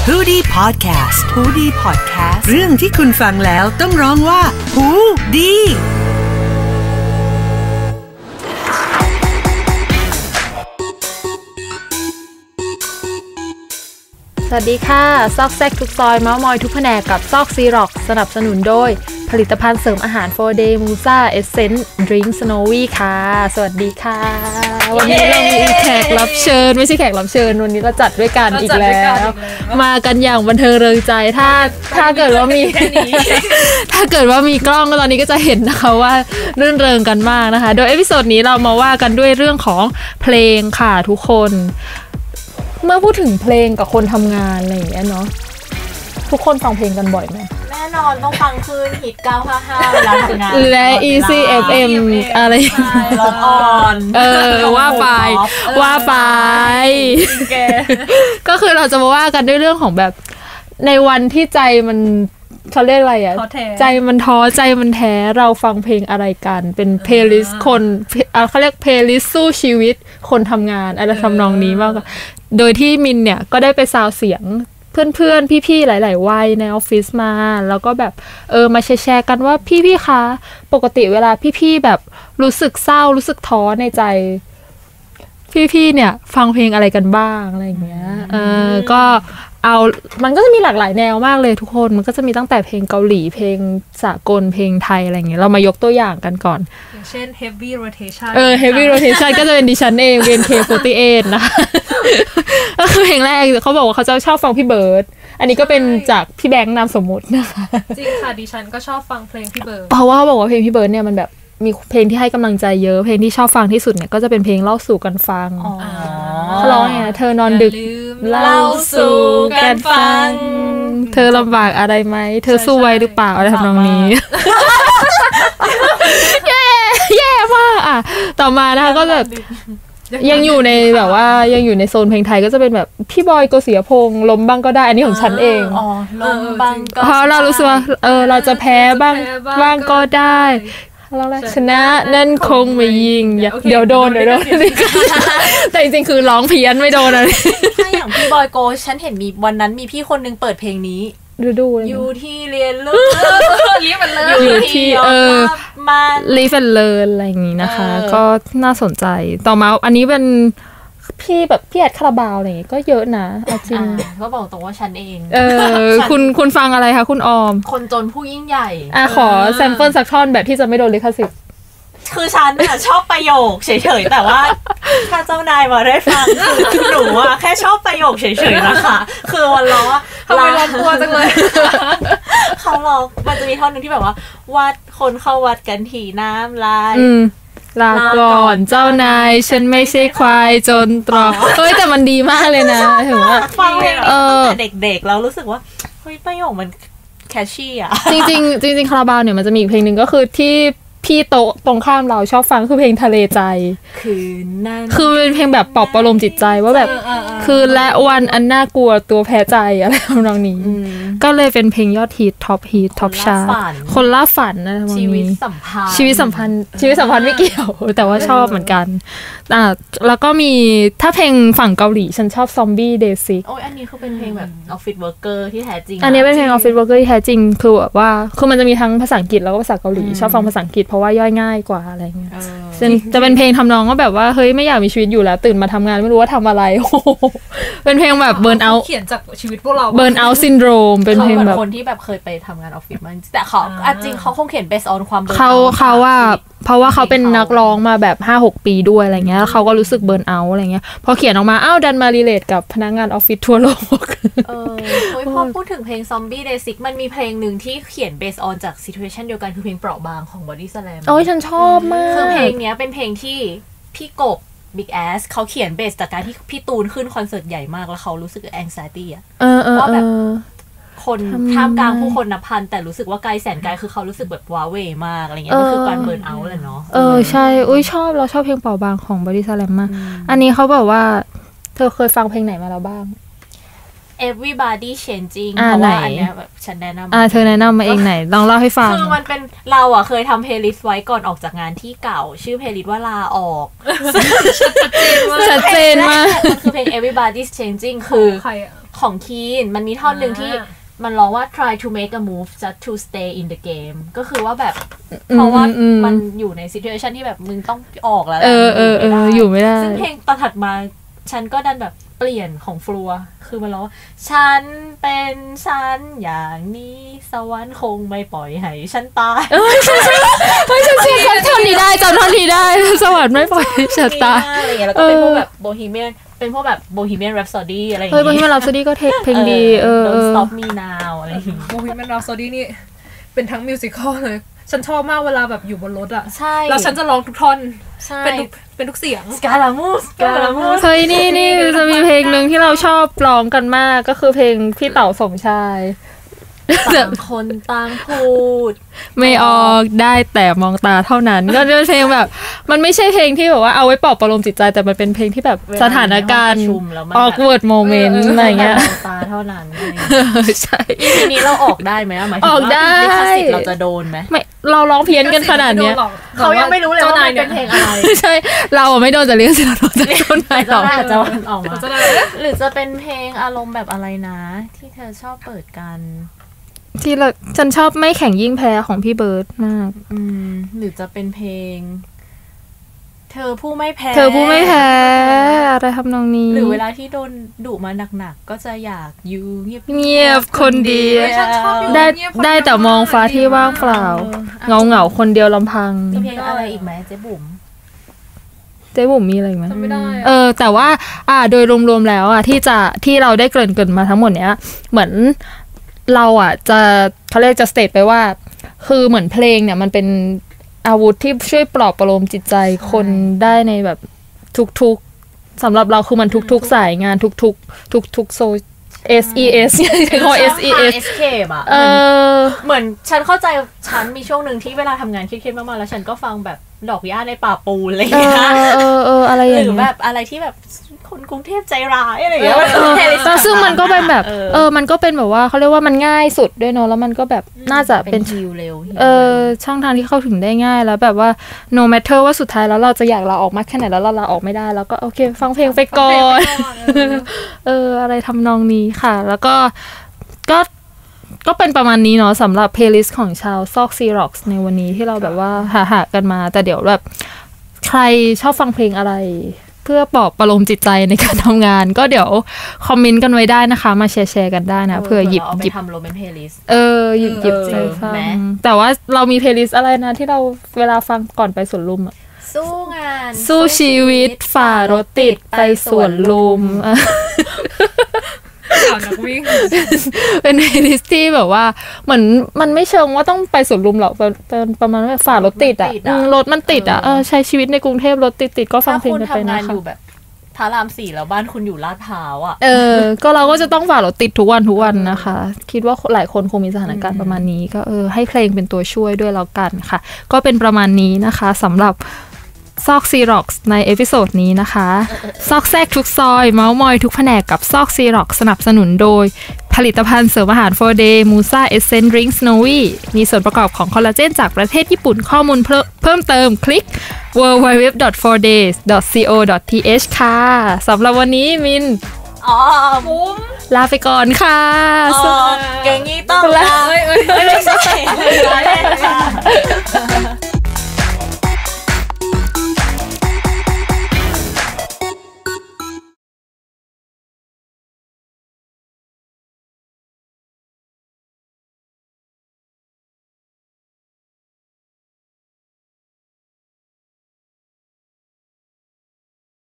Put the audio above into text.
ฮูดี้พอดแคสต์ฮูดี้พอดแคสต์เรื่องที่คุณฟังแล้วต้องร้องว่าฮูดีสวัสดีค่ะซอกแซกทุกซอยเม้ามอยทุกแผนกกับซอกซีร็อกสนับสนุนโดยผลิตภัณฑ์เสริมอาหาร 4day Musa Essence Drink Snowy ค่ะสวัสดีค่ะวันนี้เรามีแขกรับเชิญไม่ใช่แขกรับเชิญวันนี้เราจัดด้วยกันอีกแล้วมากันอย่างบันเทิงเริงใจถ้าเกิดว่ามี ถ้าเกิดว่ามีกล้องตอนนี้ก็จะเห็นนะคะว่ารื่นเริงกันมากนะคะโดยเอพิโซดนี้เรามาว่ากันด้วยเรื่องของเพลงค่ะทุกคนเมื่อพูดถึงเพลงกับคนทำงานอะไรอย่างเงี้ยเนาะทุกคนฟังเพลงกันบ่อยไหมแน่นอนต้องฟังคืนฮิต955เวลาทำงานและ Easy FM อะไรร้องออนว่าไปก็คือเราจะมาว่ากันด้วยเรื่องของแบบในวันที่ใจมันเขาเรียกอะไรอ่ะใจมันท้อใจมันแท้เราฟังเพลงอะไรกันเป็นเพลย์ลิสต์คนเขาเรียกเพลย์ลิสต์สู้ชีวิตคนทำงานอะไรทำนองนี้มากกว่าโดยที่มินเนี่ยก็ได้ไปซาวเสียงเพื่อนๆพี่ๆหลายๆวัยในออฟฟิศมาแล้วก็แบบมาแชร์กันว่าพี่ๆคะปกติเวลาพี่ๆแบบรู้สึกเศร้ารู้สึกท้อในใจพี่ๆเนี่ยฟังเพลงอะไรกันบ้างอะไรอย่างเงี้ยก็เอามันก็จะมีหลากหลายแนวมากเลยทุกคนมันก็จะมีตั้งแต่เพลงเกาหลีเพลงสากลเพลงไทยอะไรอย่างเงี้ยเรามายกตัวอย่างกันก่อนอย่างเช่น Heavy Rotation Heavy Rotation ก็จะเป็นดิฉันเอง BNK48 นะก็คือเพลงแรกเขาบอกว่าเขาจะชอบฟังพี่เบิร์ดอันนี้ก็เป็นจากพี่แบงค์นามสมมุตินะคะจริงค่ะดิฉันก็ชอบฟังเพลงพี่เบิร์ดเพราะว่าเขาบอกว่าเพลงพี่เบิร์ดเนี่ยมันแบบมีเพลงที่ให้กำลังใจเยอะเพลงที่ชอบฟังที่สุดเนี่ยก็จะเป็นเพลงเล่าสู่กันฟังเขาร้องไงเธอนอนดึกเล่าสู่กันฟังเธอลำบากอะไรไหมเธอสู้ไว้หรือเปล่าอะไรทำนองนี้แย่มากอ่ะต่อมานะคะก็แบบยังอยู่ในแบบว่ายังอยู่ในโซนเพลงไทยก็จะเป็นแบบพี่บอยโกศิยพงษ์ล้มบ้างก็ได้อันนี้ของฉันเองล้มบ้างก็เพราะเรารู้สึกว่าเราจะแพ้บ้างก็ได้เราชนะนั่นคงไม่ยิงเดี๋ยวโดนแต่จริงๆคือร้องเพี้ยนไม่โดนเลยถ้าอย่างพี่บอยโกฉันเห็นมีวันนั้นมีพี่คนนึงเปิดเพลงนี้ดูอยู่ที่เรียนรู้ลิฟต์เลยอยู่ที่มาลิฟต์เลยอะไรอย่างงี้นะคะก็น่าสนใจต่อมาอันนี้เป็นพี่แบบพี่แอดคาราบาวอะไรอย่างงี้ก็เยอะนะจริงก็บอกตรงว่าฉันเองคุณฟังอะไรคะคุณออมคนจนผู้ยิ่งใหญ่ขอแซมเปิลสักท่อนแบบที่จะไม่โดนลิขสิทธิ์คือฉันชอบประโยคเฉยๆแต่ว่าถ้าเจ้านายมาได้ฟังคือหนูแค่ชอบประโยคเฉยๆนะคะคือวันล้อทำไมเรากลัวจังเลยเขาล้อมันจะมีท่อนนึงที่แบบว่าวัดคนเข้าวัดกันที่น้ำลายลาก่อนเจ้านายฉันไม่ใช่ควายจนตรอกแต่มันดีมากเลยนะถึงว่าฟังเพลงนี้ตั้งแต่เด็กๆแล้วรู้สึกว่าเฮ้ยประโยคมันแคชชี่อ่ะจริงคาราบาวเนี่ยมันจะมีอีกเพลงนึงก็คือที่พี่โต๊ะตรงข้ามเราชอบฟังคือเพลงทะเลใจคือเป็นเพลงแบบปลอบประโลมจิตใจว่าแบบคือและวันอันน่ากลัวตัวแพ้ใจอะไรทำนองนี้ก็เลยเป็นเพลงยอดฮิตท็อปฮิตท็อปชาร์ตคนล่าฝันนะชีวิตสัมพันธ์ไม่เกี่ยวแต่ว่าชอบเหมือนกันแล้วก็มีถ้าเพลงฝั่งเกาหลีฉันชอบซอมบี้เดซิกอันนี้คือเป็นเพลงแบบออฟฟิศเวิร์กเกอร์ที่แท้จริงอันนี้เป็นเพลงออฟฟิศเวิร์กเกอร์ที่แท้จริงคือแบบว่าคือมันจะมีทั้งภาษาอังกฤษแล้วก็ภาษาเกาหลีชอบฟังภาษาอังกฤษเพราะว่าย่อยง่ายกว่าอะไรเงี้ยจะเป็นเพลงทำนองก็แบบว่าเฮ้ยไม่อยากมีชีวิตอยู่แล้วตื่นมาทำงานไม่รู้ว่าทำอะไรเป็นเพลงแบบเบิร์นเอาท์เขียนจากชีวิตพวกเราเบิร์นเอาท์ซินโดรมเป็นเพลงแบบคนที่แบบเคยไปทำงานออฟฟิศมาแต่เขาจริงเขาคงเขียนเบสออนความเบิร์นเขาว่าเพราะว่าเขาเป็นนักร้องมาแบบ 5-6 ปีด้วยอะไรเงี้ยเขาก็รู้สึกเบิร์นเอาท์อะไรเงี้ยพอเขียนออกมาดันมารีเลทกับพนักงานออฟฟิศทั่วโลกพอพูดถึงเพลง Zombie Basic มันมีเพลงหนึ่งที่เขียนเบสออนจากซิทูเอชันเดียวกันคือเพลงเปราะบางของ Body Slam ฉันชอบมากคือเพลงนี้เป็นเพลงที่พี่กบ Big Ass เขาเขียนเบสจากการที่พี่ตูนขึ้นคอนเสิร์ตใหญ่มากแล้วเขารู้สึก anxiety ว่าแบบคนท่ามกลางผู้คนนับพันแต่รู้สึกว่าไกลแสนไกลคือเขารู้สึกแบบว้าเวมากอะไรเงี้ยมันคือการเบิร์นเอาท์แหละเนาะใช่เราชอบเพลงเป่าบางของ Body Slam มากอันนี้เขาบอกว่าเธอเคยฟังเพลงไหนมาแล้วบ้าง everybody changing เพราะว่าอันเนี้ยแบบฉันแนะนำเธอแนะนำมาเองไหนลองเล่าให้ฟังคือมันเป็นเราอ่ะเคยทำเพลย์ลิสต์ไว้ก่อนออกจากงานที่เก่าชื่อเพลย์ลิสต์ว่าลาออกชัดเจนมากมันคือเพลง everybody's changing คือของคีนมันมีท่อนหนึ่งที่มันร้องว่า try to make a move just to stay in the game ก็คือว่าแบบเพราะว่ามันอยู่ใน situation ที่แบบมึงต้องออกแล้วอยู่ไม่ได้ซึ่งเพลงต่อถัดมาฉันก็ดันแบบเปลี่ยนของฟลัวคือมันร้องว่าฉันเป็นฉันอย่างนี้สวรรค์คงไม่ปล่อยให้ฉันตายไม่ฉันจำท่อนนี้ได้สวรรค์ไม่ปล่อยให้ฉันตายแล้วก็เป็นพวกแบบโบฮีเมียนเป็นพวกแบบโบฮีเมียนแรปโซดี้อะไรอย่างเงี้ยโบฮีเมียนแรปโซดี้ก็เพลงดี Don't Stop Me Now อะไรอย่างเงี้ยโบฮีเมียนแรปโซดี้นี่เป็นทั้งมิวสิคอลเลยฉันชอบมากเวลาแบบอยู่บนรถอ่ะแล้วฉันจะร้องทุกท่อนเป็นทุกเสียงสกาลามูสเฮ้ยนี่จะมีเพลงนึงที่เราชอบร้องกันมากก็คือเพลงพี่เต๋าสมชายต่างคนต่างพูดไม่ออกได้แต่มองตาเท่านั้นก็เป็นเพลงแบบมันไม่ใช่เพลงที่แบบว่าเอาไว้ปลอบประโลมจิตใจแต่มันเป็นเพลงที่แบบสถานการณ์awkward moment อะไรเงี้ยมองตาเท่านั้นใช่ทีนี้เราออกได้ไหมหมายถึงว่าลิขสิทธิ์เราจะโดนไหมไม่เราร้องเพี้ยนกันขนาดเนี้ยเขายังไม่รู้เลยว่ามันเป็นเพลงอะไรใช่เราไม่โดนแต่ลิขสิทธิ์เราโดนจากเจ้านายหรอกจะออกมาหรือจะเป็นเพลงอารมณ์แบบอะไรนะที่เธอชอบเปิดกันที่ฉันชอบไม่แข่งยิ่งแพ้ของพี่เบิร์ดมากหรือจะเป็นเพลงเธอผู้ไม่แพ้อะไรทำนองนี้หรือเวลาที่โดนดุมาหนักๆก็จะอยากอยู่เงียบคนเดียวได้แต่มองฟ้าที่ว่างเปล่าเงาคนเดียวลำพังมีเพลงอะไรอีกไหมเจ๊บุ๋มมีอะไรไหมไม่ได้แต่ว่าโดยรวมๆแล้วที่เราได้เกริ่นมาทั้งหมดเนี้ยเหมือนเราจะเขาเรียกจะสเตทไปว่าคือเหมือนเพลงเนี่ยมันเป็นอาวุธที่ช่วยปลอบประโลมจิตใจคนได้ในแบบทุกๆสำหรับเราคือมันทุกๆสายงานทุกโซSES เขา SES escape เหมือนฉันเข้าใจฉันมีช่วงหนึ่งที่เวลาทำงานเครียดๆมากๆแล้วฉันก็ฟังแบบดอกหญ้าในป่าปูนอะไรอย่างเงี้ยอะไรอย่างเงี้ยหรือแบบอะไรที่แบบคนกรุงเทพใจร้ายอะไรอย่างเงี้ยซึ่งมันก็เป็นแบบมันก็เป็นแบบว่าเขาเรียกว่ามันง่ายสุดด้วยเนาะแล้วมันก็แบบน่าจะเป็นชิลเร็วช่องทางที่เข้าถึงได้ง่ายแล้วแบบว่า no matter ว่าสุดท้ายแล้วเราจะอยากลาออกมากแค่ไหนแล้วเราลาออกไม่ได้แล้วก็โอเคฟังเพลงไปก่อนอะไรทำนองนี้ค่ะแล้วก็เป็นประมาณนี้เนาะสำหรับเพลย์ลิสต์ของชาวซอกซีร็อกส์ในวันนี้ที่เราแบบว่าหากันมาแต่เดี๋ยวแบบใครชอบฟังเพลงอะไรเพื่อปลอบประโลมจิตใจในการทำงานก็เดี๋ยวคอมเมนต์กันไว้ได้นะคะมาแชร์กันได้นะเพื่อหยิบทำโรแมนเพลย์ลิสต์หยิบไปฟังแต่ว่าเรามีเพลย์ลิสต์อะไรนะที่เราเวลาฟังก่อนไปสวนลุมสู้งานสู้ชีวิตฝ่ารถติดไปสวนลุมนักวิ่งเป็นเพลย์ลิสต์ที่แบบว่าเหมือนมันไม่เชิงว่าต้องไปสวนลุมหรอกเป็นประมาณว่าฝ่ารถติดรถมันติดใช้ชีวิตในกรุงเทพรถติดก็ฟังเพลงกันไปนะคะอยู่แบบพระราม 4แล้วบ้านคุณอยู่ลาดพร้าวก็เราก็จะต้องฝ่ารถติดทุกวันนะคะคิดว่าหลายคนคงมีสถานการณ์ประมาณนี้ก็ให้เพลงเป็นตัวช่วยด้วยแล้วกันค่ะก็เป็นประมาณนี้นะคะสำหรับซอกซีร็อกส์ในเอพิโซดนี้นะคะซอกแซกทุกซอยเมาส์มอยทุกแผนกกับซอกซีร็อกสนับสนุนโดยผลิตภัณฑ์เสริมอาหาร 4 Day Musa Essence Drink Snowy มีส่วนประกอบของคอลลาเจนจากประเทศญี่ปุ่นข้อมูลเพิ่มเติมคลิก www.4days.co.th ค่ะสำหรับวันนี้มินลาไปก่อนค่ะอย่างนี้ต้องลาไม่ใช่